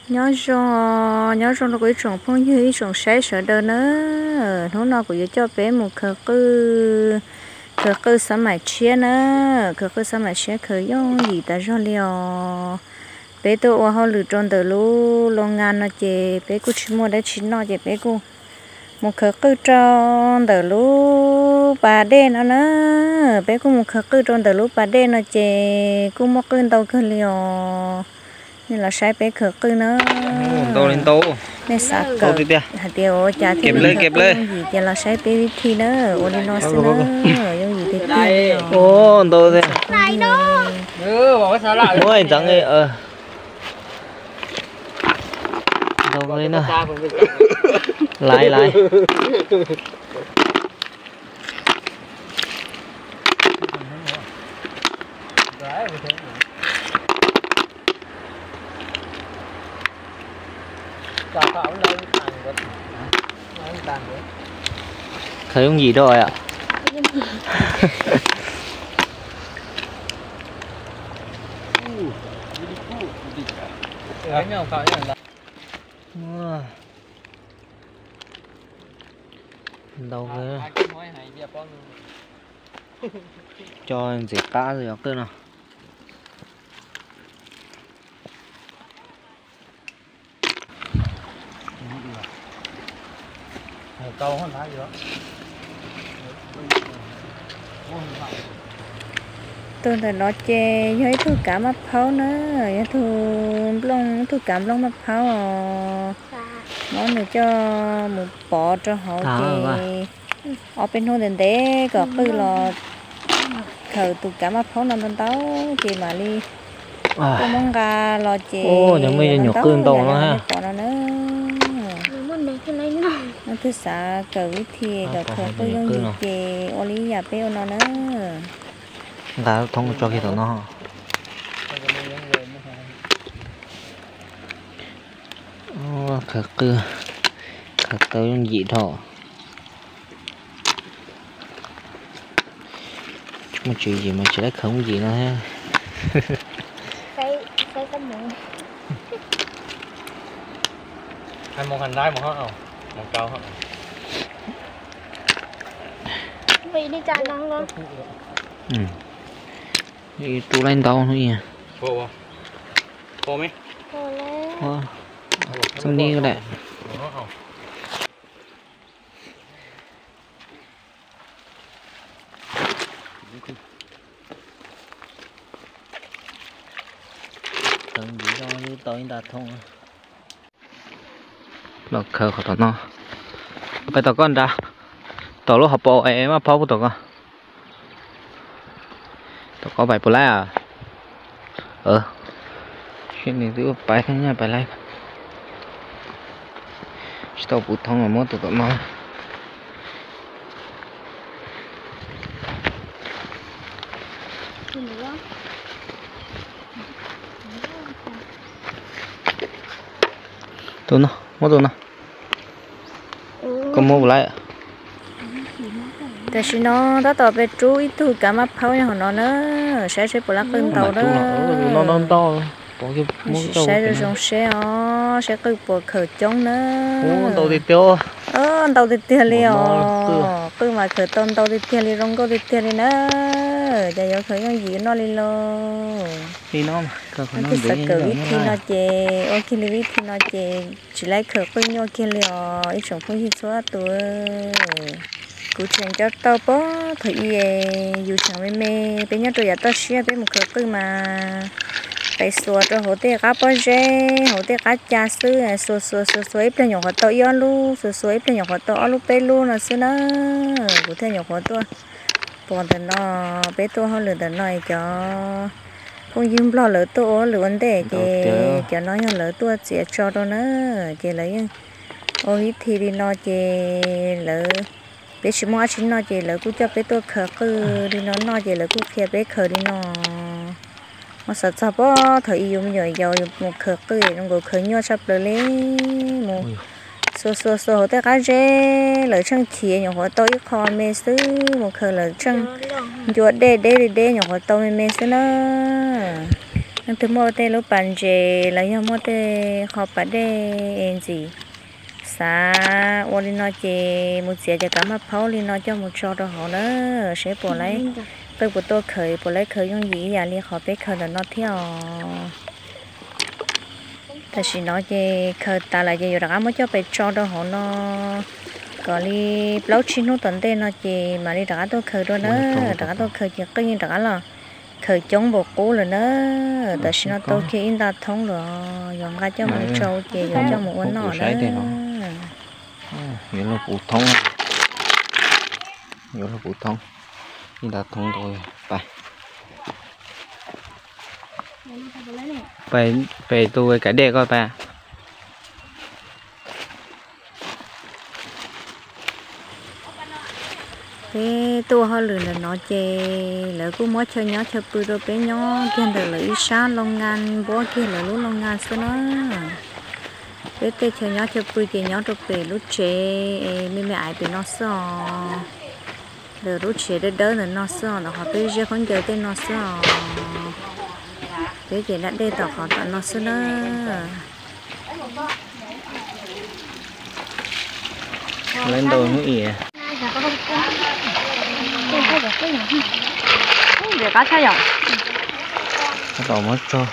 nhớ rồi nó cũng trồng phong như trồng sấy sợ đơn nữa nó cũng cho bé một khờ sắm mải chia nữa khờ sắm mải chia khờ dùng gì ta cho liò bé tôi ở họ lựa chọn từ lu long ngàn nó chè bé cũng chỉ mua để chín nó chè bé cũng một khờ tròn từ lu bà đen nó nữa bé cũng một khờ tròn từ lu bà đen nó chè cũng một cơn tàu cơn liò nên là sai bé khờ nữa to lên to nên sạc cờ hạt tiêu chả kẹp lên gì thì là sai bé thì nữa ôn nó xí nữa giống gì thì thì ô to thế này đó bỏ sao lại ôi chẳng ấy đâu lên nữa lại thấy không gì đâu rồi ạ. Đâu cơ cho dễ cá rồi cơ nào câu hơn hả gì đó tôi là nó chè với thứ cả mắt pháo nữa với thứ cảm lông mắt pháo món này cho một bò cho họ chè ở bên hồ đền đế có cứ là thờ tụ cả mắt pháo năm táo chè mà đi tôi mong gà lo chè những mấy nhục cương to nó ha nó thứ xã cờ thì cờ thờ tôi giống như chè ô lý nhà béo nó nữa đã thông cho khi tụi nó khờ những gì thọ một chuyện gì mà chỉ lấy không gì nữa ha cái mũ anh một hành đáy một hết không một câu hết vì đi chạy ngon luôn đi tu lên tàu thôi nhỉ khô mấy xong đi cái này từng gì đó như tới đạt thông lọc khờ khỏi nó bây giờ con ra tàu lúc học bộ em mà phao của tàu con tàu có bài bù lá à chuyện này cứ bài thế nha bài lại tàu bút thông mà muốn tụi nó tụi nó mua tụi nó có mua lại tại vì nó đã tàu về chú ít thu cả mắt pháo nhà nó nữa sẽ bù lá cơn tàu đó nó to sẽ rồi xong sẽ cứ bù khởi chống nữa tàu thì tiêu tàu thì tiêu liều cứ mà khởi tôm tàu thì tiêu liều rong câu thì tiêu liều nữa giờ giờ khởi cái gì nó liều thì nó mà nó cứ sợ cờ ít thì nó chè ok thì nó chè chỉ lấy khởi cái nhau kia liều ít sống không hết số tuổi cụ chuyện cho tao bó thì dù chẳng mê bé nhớ tôi giờ tao xia bé một khởi cái mà tại xua cho hồ tê cá bó rê hồ tê cá cha sư xua ép lên nhỏ hồ tao yêu lu xua ép lên nhỏ hồ tao lu bé lu nó xưa nó cụ thể nhỏ hồ tao còn thì nó bé tôi họ lừa nó cho không dùng lo lỡ tôi lừa vấn đề cho nó nhau lỡ tôi sẽ cho đó nữa chỉ lấy ôi thì đi nó chỉ lỡ bé chỉ mua chính nó chỉ lỡ cũng cho bé tôi khờ cứ đi nó chỉ lỡ cũng kia bé khờ đi nó mà sợ sao bó thời dùng rồi giàu một khờ cứ trong cổ khờ nhau sắp lỡ lên một số tất cả rễ lỡ chân kia nhỏ họ tôi kho mê xứ một khờ lỡ chân chuột đê nhỏ họ tôi mê xứ nó anh từ mua tê lúc bán chè lấy nhau mua tê họ bán đê gì sa ô li nó chè một chè cho cả mà phao li nó cho một trò đó họ nữa sẽ bỏ lấy tôi bỏ tôi khởi bỏ lấy khởi những gì vậy li họ bé khởi là nó theoแต่สิน้อยเจเคยตาละเจอยู่รักไม่ชอบไปจอดหัวน้อก็ลีเปล่าชิ้นนู้นตอนเต้นน้อยเจมาลีรักตัวเคยด้วยเนอะรักตัวเคยจะก็ยังรักล่ะเคยจงบอกกูเลยเนอะแต่สิน้อยตัวเคยอินดาท้องหรอยอมกันเจ้ามันโจเจยอมเจ้าหมูอ้วนหน่อเนอะ nhiều là phổ thông nhiều là phổ thông đi đặt thông thôi về tôi cái đề coi bà cái tua họ lừa là nó chê lỡ cũng mới chơi nhó chơi bự rồi bé nhó kia là lỡ xa long ngàn bố kia là lú long ngàn xưa nó bé tê chơi nhó chơi bự thì nhó rồi bé lú chê mẹ mẹ ai bé nó sợ lỡ lú chê đỡ đỡ là nó sợ là họ bé chơi không chơi tên nó sợ bé chỉ đã đê tỏ họ tận nó sợ đó lên đồ nữa ỉa để cá sao vậy? nó bảo mất trâu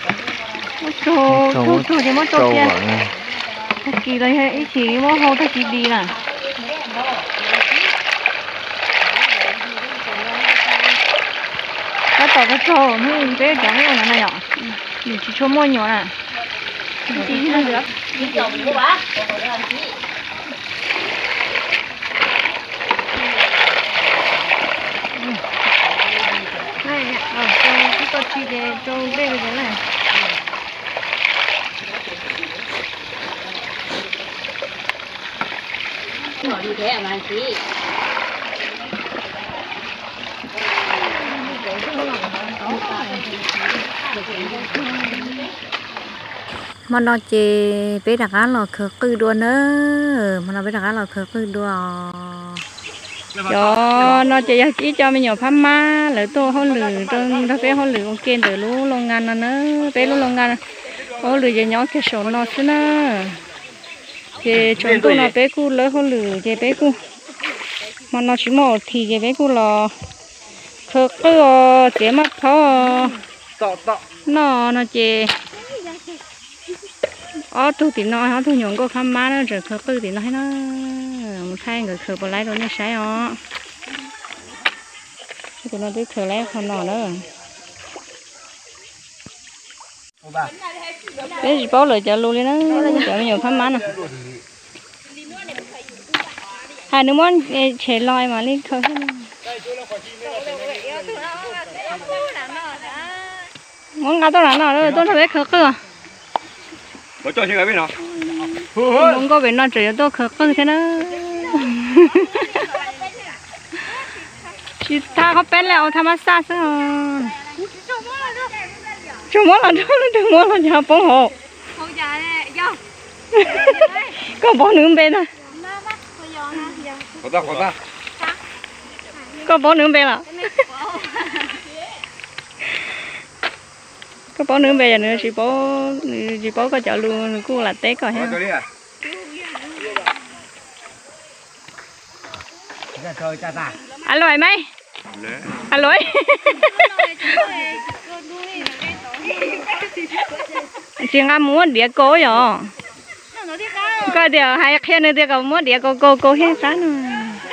Trâu thì mất trâu kia. Kỳ đây hay chỉ mất hô thôi chỉ đi nè. Cái trâu nó bé chẳng cái này nhở? Chỉ cho mua nhỏ nè. Chỉ nó được. Chỉ trâu của bà. Này, trâu chỉ để trâu đây cái này. Nó đi thế mà chị. mà nó chỉ bé đặc án là khờ cư đua nữa mà nó bé đặc án là khờ cư đua Cho nó chỉ cho mình nhiều phám má lỡ tô họ lử trong đó bé họ lử ok từ lú lông ngàn nó nữa bé lú lông ngàn họ lử về nhỏ cái số nó xí nữa thì chúng tôi nó bé cu lỡ họ lử về bé cu mà nó chỉ một thì về bé cu là khờ cư chế mắt khó nó chỉ thu thì nó thu nhung có khám má nó rồi khờ cư thì nó hay nó một hai người khờ bỏ lái rồi nó sai họ tụi nó tới khờ lái không nọ nữa cái gì bao lời cho luôn đi nó cho nhiều khám má nè hai đứa món chè lòi mà lên khờ món cá tao làm nào đó tôi thấy khờ cơ có cho chị gái biết nào không có bên nó chỉ tôi khờ cơ thế đó chị ta có bé lẹo tham gia sao chúng muốn là đừng muốn là nhà bóng hộ có bó nướng bên à có ta có bó nướng bên à có bó nướng về nữa chị bó có chợ luôn cô là té coi ha ăn lòi mấy ăn lòi chị ăn muốn đĩa cố rồi có điều hai khe nữa thì có muốn đĩa cô hết sáng rồi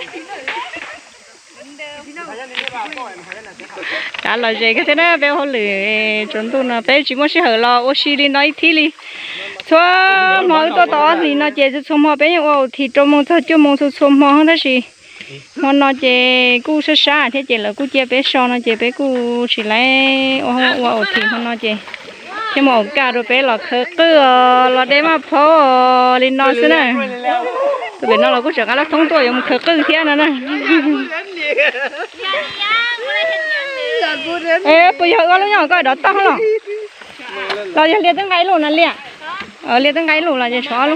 trả lời gì cái thế đó bé họ lử chúng tôi là bé chỉ muốn sẽ hở lo oxy đi nói thi đi số mọi cái đó thì nó chỉ số mọi bé nhau thì trong mong thôi trong mong số mọi đó gì mà nó chỉ cú sơ sá thế chỉ là cú chỉ bé so nó chỉ bé cú chỉ lấy thì nó chỉ cái màu cà rồi bé là khờ cơ là để mà phô lên nó xí này tụi nó là cú chẳng là thông tuổi dùng khờ cơ thế nữa nè ê bây giờ có lúc nhỏ coi đó to lắm rồi liền tới ngay luôn nè liền liền tới ngay luôn là gì xóa luôn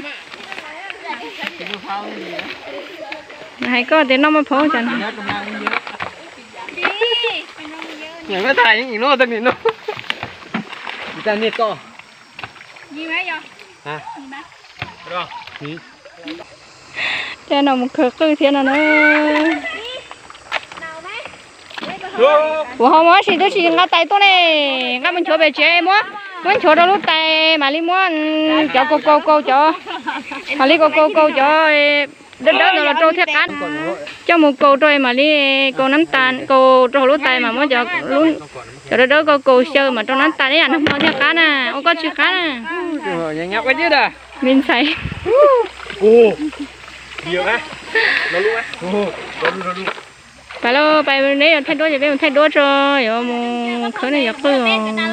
hay có để nó mà phô chẳng những cái thằng những nó tên gì nó ta nít co gì mấy giờ hả Rồi. thế nào một khởi tư thế nào nữa của họ mới chỉ tôi chỉ ngắt tay tôi này ngắt mình chỗ về chế mua mình chỗ đó lúc tay mà đi mua cho cô cho mà đi cô cho đất rồi là trâu thiết cán cho một cô rồi mà đi cô nắm tàn cô trâu lúc tay mà mới cho luôn cho đó cô sơ mà trâu nắm tàn đấy à nó mau thiết cán à ông có chữ cán à nhanh nhóc cái chứ đà mình thấy Ồ. Nhiều á. Nó luôn á. Ồ, nó luôn. phải lo phải đấy thay đổi thì thay đổi rồi mà khởi này giặc rồi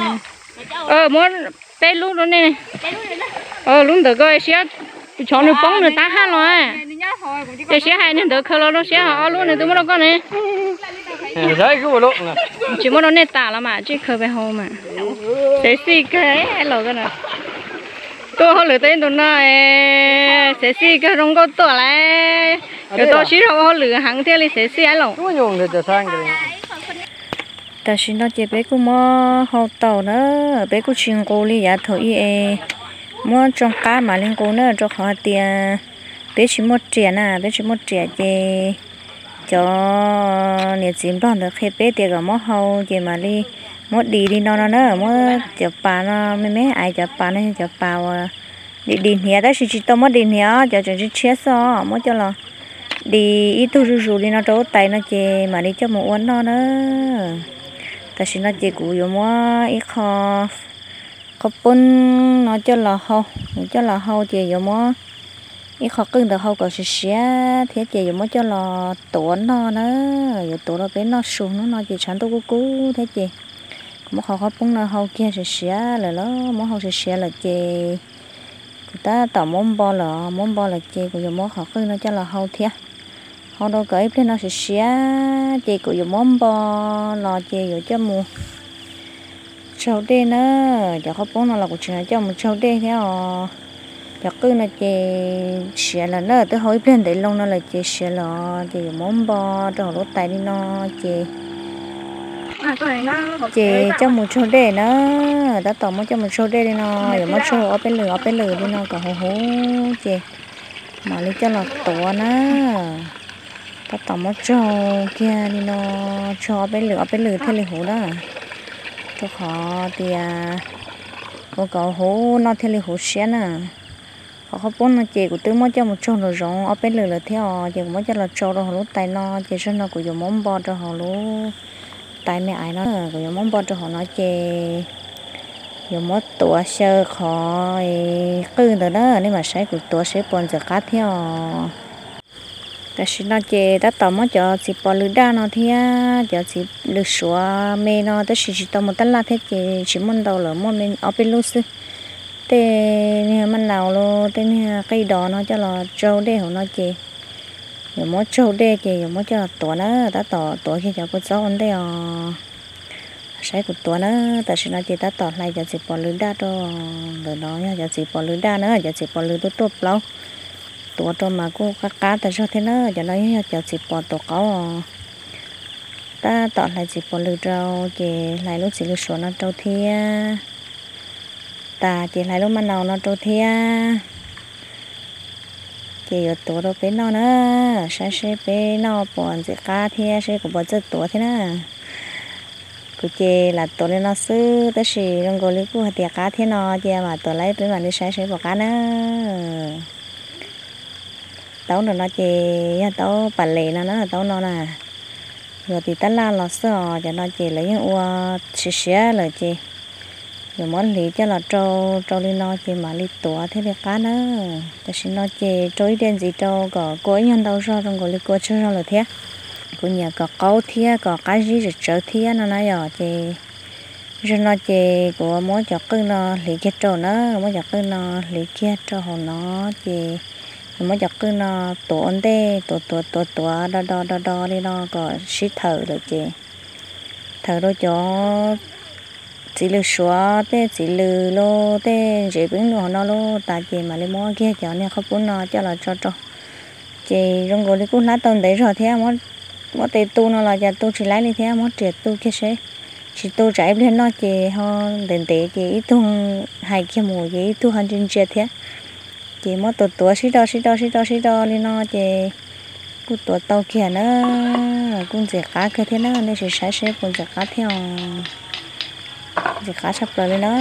muốn té luôn đó này luôn được coi xé chọn được bóng được tá ha rồi để xé hai nên được khởi nó xé họ luôn này tôi muốn đâu con này đấy cứ một lúc là chỉ muốn nó nét tả là mà chứ khởi về hồ mà sẽ xì cái lò cái nào tôi họ lựa tên tôi nói sẽ xì cái rong câu tôi lại rồi tôi chỉ họ lựa hàng theo sẽ xì ai lò cứ nhung thì trở sang cái ta xin nó chế bé cũng mua hậu tàu nữa bé cũng chuyên cô li giá thôi mua trong cá mà lên cô nữa cho họ tiền bé chỉ một trẻ nè bé chỉ một trẻ chế cho nhiệt chìm đó được khi bé tiền cả mua hậu chế mà đi mua đi nó nữa mua chợ bà nó mấy ai chợ bà này chợ bà đi nhà đó chỉ tao mua đi nhà cho chỉ chết sao mua cho là đi ít tu rủ đi nó trâu tay nó chế mà đi cho một uốn nó nữa ta xin nó chế cụ dùng mua ít kho bún nó cho là hậu chế dùng mua ít kho cưng được hậu còn xía thế chế dùng mua cho là tuấn nó nữa dùng tuấn nó bé nó xuống nó chỉ chán tôi cú thế chế mua kho bún nó hậu kia xía là nó mua hậu xía là chế ta tao món bò là chế cụ dùng mua kho cưng nó cho là hậu thế họ đâu có ít nó xía chị cũng dùng món bò lò chị rồi cho mua sầu đen nữa giờ có bún nó là của chị cho một sầu đen thế à giờ cứ là chị xía là nó tới hỏi bên để lông nó là chị xía là chị dùng món bò cho lỗ tay đi nó chị cho một sầu đen nữa đã tỏ một cho một sầu đen đi nó rồi mất sầu ở bên lửa đi nó cả hú chị mà lấy cho là tổ nữa ta tóm một trâu kia đi nó cho bên lửa thế là hú đó tôi khó thì có hú nó thế là hú xén à họ bốn nó chỉ của tôi mới cho một trâu rồi rong ở bên lửa là theo chỉ mới cho là trâu rồi họ lúc tay nó chỉ cho nó của dùng món bò cho họ lúc tay mẹ ai nó của dùng món bò cho họ nói chè dùng món tua sơ khó cưng rồi đó nếu mà sai của tua sẽ bòn giờ cá theo ta xin nó chế ta tao mới cho chị bỏ lưỡi đa nó thì cho chị lưỡi xóa mê nó ta chỉ tao một tấn là thế chị chỉ muốn đầu là muốn mình ở bên lúc xí thế mình nào lo thế cây đỏ nó cho là trâu đê của nó chị rồi mỗi trâu đê chị rồi mỗi cho là tuổi nó ta tuổi khi cho cô cháu ăn đây sai của tuổi nó ta xin nó chế ta tỏ lại cho chị bỏ lưỡi đa cho rồi đó cho chị bỏ lưỡi đa nữa cho chị bỏ lưỡi tốt lâu tổ cho mà cô cá ta cho thế nó cho nó cho chị bỏ tổ cáo ta tọt lại chị bỏ lưỡi trâu chị lại lúc chị lưỡi số nó trâu thia ta chị lại lúc ban đầu nó trâu thia chị ở tổ đâu bên nó nữa sẽ bên nó bỏ chị cá thia sẽ cũng bỏ chết tổ thế nè cô chị là tổ lên nó sư tới khi trong gọi lấy cô hạt cá thế nó chị mà tổ lấy bên mà đi sẽ bỏ cá nữa tao nó chỉ tao bản lệ nó tao nó nè rồi thì tao la lọt sò cho nó chỉ lấy những ua xía là chị rồi món lý cho là trâu lên nó chỉ mà lý tổ thế được cá nữa cho xin nó chỉ trôi đen gì trâu có cối nhân đâu ra trong gọi lý cối cho là thế của nhà có câu thia có cái gì rồi trở thia nó nói rồi chị rồi nó chỉ của mỗi chọc cứ nó lý kia trâu nữa mỗi chọc cứ nó lý kia trâu nó chị mới chọc cứ nó tổ đê tổ đo đi nó có xí thở được chị thở đôi cho chỉ lừa xóa thế chỉ lừa lô thế chỉ biết nó lô tại chị mà lấy mua kia cho nên không muốn nó cho là cho chị trong gọi đi cũng lá tôm đấy rồi thế mỗi tê tu nó là giờ tu chỉ lấy đi thế mỗi triệt tu kia sẽ chỉ tôi trái bên nó chỉ họ đến tế chỉ ít thùng hai kia mùa chỉ ít thùng hành trình chết thế chỉ mất tuổi xí đo lên nó chỉ cú tuổi tàu kia nữa cũng dễ cá cái thế nữa nên sẽ cũng dễ cá theo dễ cá sắp rồi nữa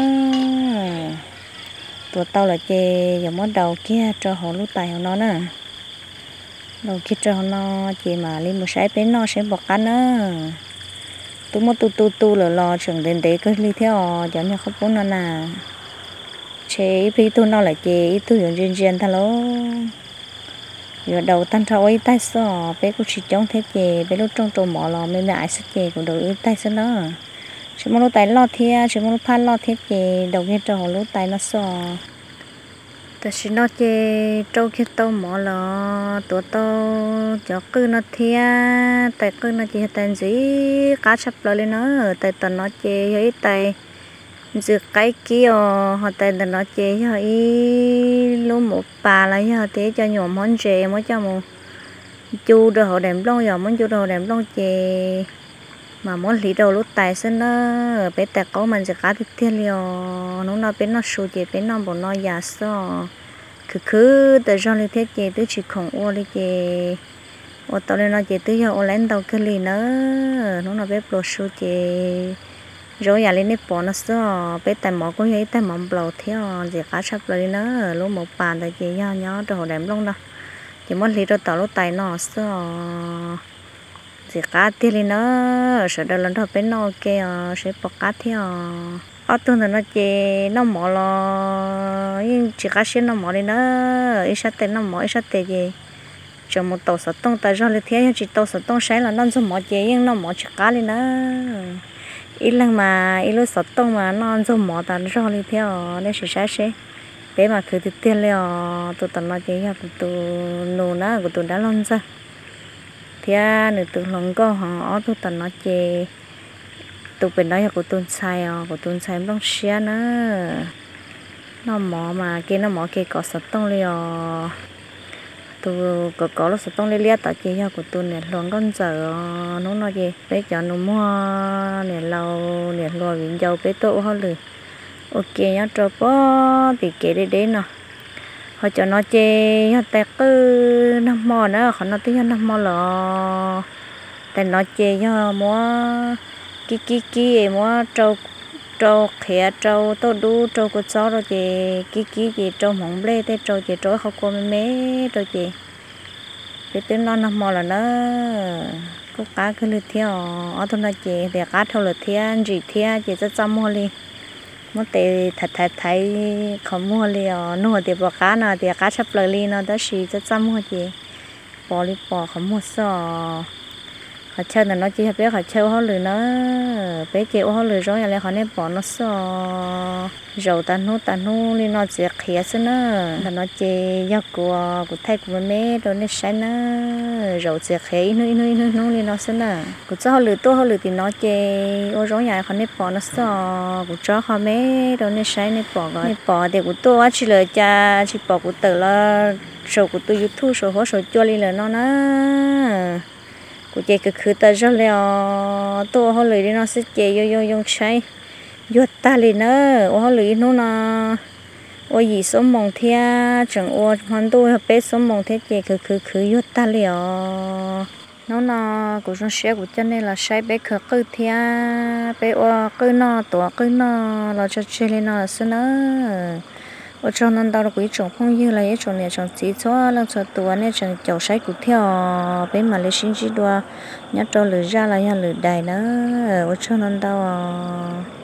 tuổi tàu là chỉ giờ mất đầu kia cho họ lú tài nó nè đầu kia cho nó chỉ mà lên một sải bên nó sẽ bọc cá nữa tôi mất tu là lo chừng đến đấy cứ đi theo cho nên không muốn nó nè chế khi tôi nó là chế tôi dùng riêng thôi lo giờ đầu tan trâu ấy tay sò bé cũng chỉ chống thế chế bé lúc trong trộm mỏ lò mới lại sức chế của đầu tay sò đó chỉ muốn lúc tay lo thia chỉ muốn lúc pan lo thế chế đầu kia trâu lúc tay nó sòแต่ฉันน่าจะโจ้คิดโตหมอละตัวโตจะคือน่าเทียแต่คือน่าจะแต่สิกาชับเลยเนาะแต่ตอนน่าจะเฮ้ยแต่dự cái kia họ tên là nó chế cho lúc một bà là cho thế cho nhiều món chè mới cho một chu đồ họ đem lông giờ món chu đồ đem lông chè mà món lì đầu lúc tài xin nó bé tẹt có mình sẽ cá thịt thiên liều nó bé nó sù chè bé nó bộ nó già so cứ từ trong lý thế chè tới chỉ khổng ô đi chè ô tao lên nó chè tới giờ ô lên tàu cái lì nữa nó bé pro sù chè rồi giờ lên nếp bỏ nó sơ bé tay mỏ cũng vậy tay mỏng bầu theo gì cá sắpเลยnữa lúc một bàn tại chị nhớ đồ đẹp luôn đó chỉ muốn lấy đồ tàu lúc tay nó sơ gì cá tiền lên nữa sợ đâu lần đầu bé nó kia sẽ bỏ cá theo ở tuần này nó chị nó mỏ lo nhưng chỉ cá xin nó mỏ đi nữa ít sát tiền nó mỏ ít sát tiền gì cho một tàu sắt tông tại do lấy thế chỉ tàu sắt tông sáng là nó cho mỏ chị nhưng nó mỏ chỉ cá lên nữa ít lần mà ít lúc sọt tông mà nó cho mỏ tàn rau đi theo để sẽ bé mà cứ tự tiên liệu tụi tao nói chứ tụi nô ná của tụi đã lon ra thì nữa tụi lòng có họ tụi tao nói chứ tụi bên đó của tụi sai nó xé nữa nó mỏ mà kia nó mỏ kia có sọt tông liệu tụi có lúc sọt tông lia tại chứ của tụi này lòng con giờ nó nói gì bé cho nó mua nè lâu nè lo viện dầu bé tổ họ lười ok nhá cho bó thì kể đi nè họ cho nó chê họ tẹt cứ năm mò nữa họ nói tiếng năm mò lò tại nó chê cho mua kí mua trâu khé trâu tô đu trâu cột gió rồi chê kí gì trâu mỏng lê thế trâu chê trâu không có mấy trâu chê cái tiếng nó năm mò là nó có cá cứ lượt theo ở thôn là chị để cá theo lượt theo gì theo chị rất chăm mua đi mất tiền thật thấy không mua liền nuôi thì bỏ cá nào thì cá sắp lời đi nó đó xì rất chăm mua chị bỏ đi bỏ không mua sò họ chơi là nó chỉ biết họ chơi họ lười nó bé chị họ lười rồi lại họ nên bỏ nó sò rồi ta nô đi nó chỉ khía xí nữa là nó chỉ do của thầy của mẹ rồi nên sai nó rồi chỉ khía nó đi nó xí nữa của cho họ lười thì nó chỉ ở rồi nhà họ nên bỏ nó sò của cho họ mẹ rồi nên sai nên bỏ thì của tôi chỉ là cha chỉ bỏ của tự là số của tôi YouTube số họ số cho đi là nó của chị cứ ta rất là tôi họ lười đi nó sẽ chị vô sai vô ta liền nữa họ lười nó là ôi gì số mong thea chẳng ôi hoàn tôi bé số mong thế chị cứ vô ta liền nó là của nó sẽ của cho nên là sai bé cứ thea bé ô cứ nó tổ cứ nó là cho chơi lên nó xí nữa ở trongนั้นđào quý trồng phong như là trồng này trồng chỉ cho lần sau tuổi này trồng chậu sấy của theo bên mà lấy sinh chỉ đua nhát trâu lửa ra là nhà lửa đài nữa ở trongนั้นđào